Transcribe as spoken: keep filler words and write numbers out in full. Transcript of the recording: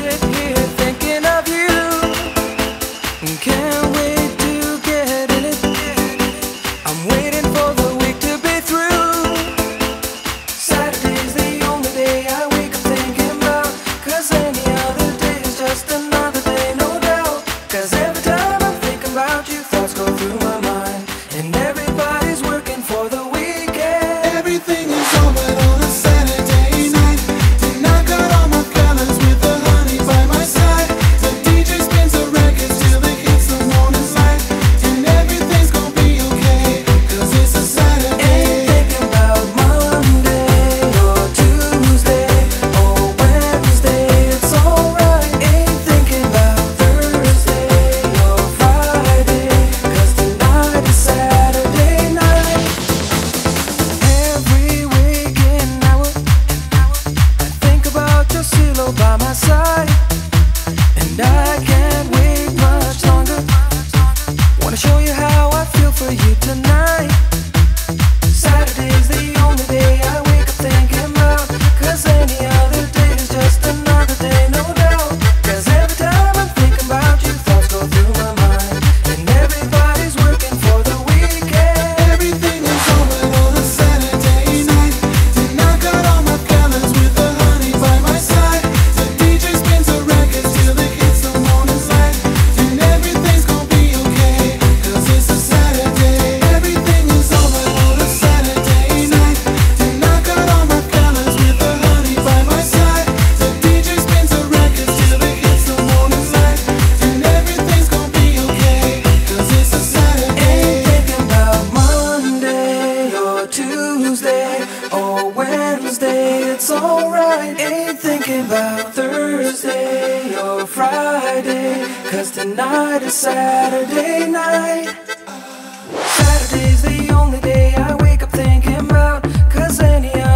sit here thinking of you. Can't wait to get in it. I'm waiting for the week to be through. Saturday's the only day I wake up thinking about, 'cause any other day is just another day, no doubt. 'Cause every time I'm thinking about you, thoughts go through my mind, and everybody's working for the weekend. Everything is over on a Saturday night. Tonight got all my fellas with the honey by my side. The D J spins the records till it hits the morning light, and everything's gonna be okay, 'cause it's a Saturday. Ain't thinking about Monday or Tuesday or Wednesday, it's alright. Ain't thinking about Thursday or Friday, 'cause tonight is Saturday night. Every waking hour I think about your silhouette by my side, and I can't wait much longer. Wanna show you how I feel for you tonight. Saturday's the only day I wake up thinking about, 'cause any other day is just another day, no doubt. 'Cause every time I'm thinking about you, thoughts go through my mind, and everybody's working for the weekend. Everything is over on a Saturday night. Tonight got all my fellas with the honey by my side. The D J spins the records till it hits the morning light, and everything's gonna be okay, 'cause it's a Saturday. Everything is over on a Saturday night. Tonight got all my fellas with the honey by my side. The D J spins the records till it hits the morning light, and everything's gonna be okay, 'cause it's a Saturday. Ain't thinking about Monday or Tuesday or Wednesday, it's alright. Ain't thinking about Thursday or Friday, 'cause tonight is Saturday night. Saturday's the only day I wake up thinking about, 'cause any